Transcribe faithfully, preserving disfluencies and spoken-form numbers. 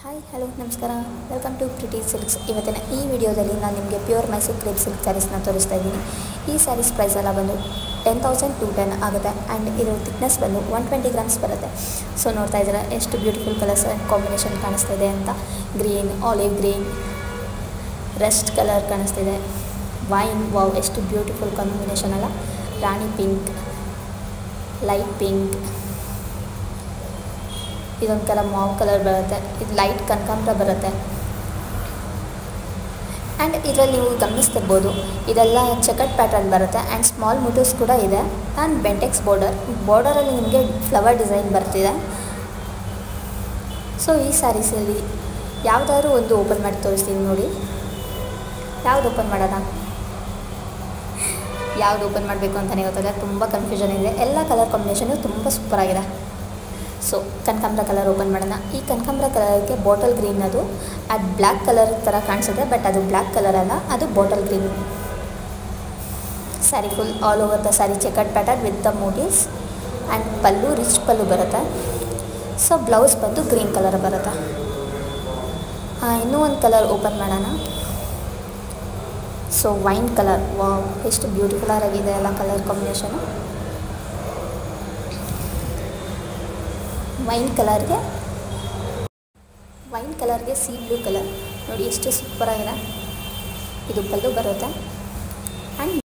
Hi hello ನಮಸ್ಕಾರ welcome to Pretty Silks. ಇವತ್ತಿನ ಈ ವಿಡಿಯೋದಲ್ಲಿ ನಾನು ನಿಮಗೆ ಪ್ಯೂರ್ ಮೈಸೂರು ಕ್ರೇಪ್ ಸಿಲ್ಕ್ ಸ್ಯಾರೀಸ್ನ ತೋರಿಸ್ತಾ ಇದ್ದೀನಿ. ಈ ಸ್ಯಾರೀಸ್ ಪ್ರೈಸ್ ಎಲ್ಲ ಬಂದು ಟೆನ್ ತೌಸಂಡ್ ಟು ಟೆನ್ ಆಗುತ್ತೆ ಆ್ಯಂಡ್ ಇದರ ಥಿಕ್ನೆಸ್ ಬಂದು ಒನ್ ಟ್ವೆಂಟಿ ಗ್ರಾಮ್ಸ್ ಬರುತ್ತೆ. ಸೊ ನೋಡ್ತಾ ಇದ್ದೀರಾ ಎಷ್ಟು ಬ್ಯೂಟಿಫುಲ್ ಕಲರ್ಸ್ ಕಾಂಬಿನೇಷನ್ ಕಾಣಿಸ್ತಾ ಇದೆ ಅಂತ. Green, olive green, rust colour ಕಾಣಿಸ್ತಿದೆ, ವೈನ್, ವಾವ್ ಎಷ್ಟು ಬ್ಯೂಟಿಫುಲ್ ಕಾಂಬಿನೇಷನ್ ಅಲ್ಲ. ರಾಣಿ ಪಿಂಕ್, ಲೈಟ್ ಪಿಂಕ್, ಇದೊಂದು ಕಲರ್ ಮಾವ್ ಕಲರ್ ಬರುತ್ತೆ, ಇದು ಲೈಟ್ ಕನಕಾಂಬರ ಬರುತ್ತೆ. ಆ್ಯಂಡ್ ಇದರಲ್ಲಿ ನೀವು ಗಮನಿಸ್ತಿರ್ಬೋದು ಇದೆಲ್ಲ ಚೆಕಟ್ ಪ್ಯಾಟರ್ನ್ ಬರುತ್ತೆ ಆ್ಯಂಡ್ ಸ್ಮಾಲ್ ಮುಟೂಸ್ ಕೂಡ ಇದೆ ಆ್ಯಂಡ್ ಬೆಂಟೆಕ್ಸ್ ಬಾರ್ಡರ್ ಬಾರ್ಡರಲ್ಲಿ ನಿಮಗೆ ಫ್ಲವರ್ ಡಿಸೈನ್ ಬರ್ತಿದೆ. ಸೊ ಈ ಸ್ಯಾರೀಸಲ್ಲಿ ಯಾವುದಾದ್ರೂ ಒಂದು ಓಪನ್ ಮಾಡಿ ತೋರಿಸ್ತೀನಿ ನೋಡಿ. ಯಾವುದು ಓಪನ್ ಮಾಡೋಣ, ಯಾವುದು ಓಪನ್ ಮಾಡಬೇಕು ಅಂತಲೇ ಗೊತ್ತಾಗ ತುಂಬ ಕನ್ಫ್ಯೂಷನ್ ಇದೆ. ಎಲ್ಲ ಕಲರ್ ಕಾಂಬಿನೇಷನು ತುಂಬ ಸೂಪರಾಗಿದೆ. ಸೊ ಕನಕಾಂಬರ ಕಲರ್ ಓಪನ್ ಮಾಡೋಣ. ಈ ಕನಕಾಂಬರ ಕಲರ್ಗೆ ಬಾಟಲ್ ಗ್ರೀನ್, ಅದು ಅದು ಬ್ಲ್ಯಾಕ್ ಕಲರ್ ಥರ ಕಾಣಿಸುತ್ತೆ ಬಟ್ ಅದು ಬ್ಲ್ಯಾಕ್ ಕಲರ್ ಅಲ್ಲ, ಅದು bottle green. Sari full all over the sari checked pattern with the motifs and pallu rich pallu ಬರುತ್ತೆ. ಸೊ ಬ್ಲೌಸ್ ಬಂದು ಗ್ರೀನ್ ಕಲರ್ ಬರುತ್ತೆ. ಇನ್ನೂ ಒಂದು ಕಲರ್ ಓಪನ್ ಮಾಡೋಣ. ಸೊ ವೈನ್ ಕಲರ್, ವಾವ್ ಎಷ್ಟು ಬ್ಯೂಟಿಫುಲ್ ಆಗಿದೆ ಅಲ್ಲ ಕಲರ್ ಕಾಂಬಿನೇಷನು. ವೈನ್ ಕಲರ್ಗೆ ವೈನ್ ಕಲರ್ಗೆ ಸೀ ಬ್ಲೂ ಕಲರ್ ನೋಡಿ ಎಷ್ಟು ಸೂಪರಾಗಿದೆ. ಇದು ಪಲ್ಲು ಬರುತ್ತೆ ಆ್ಯಂಡ್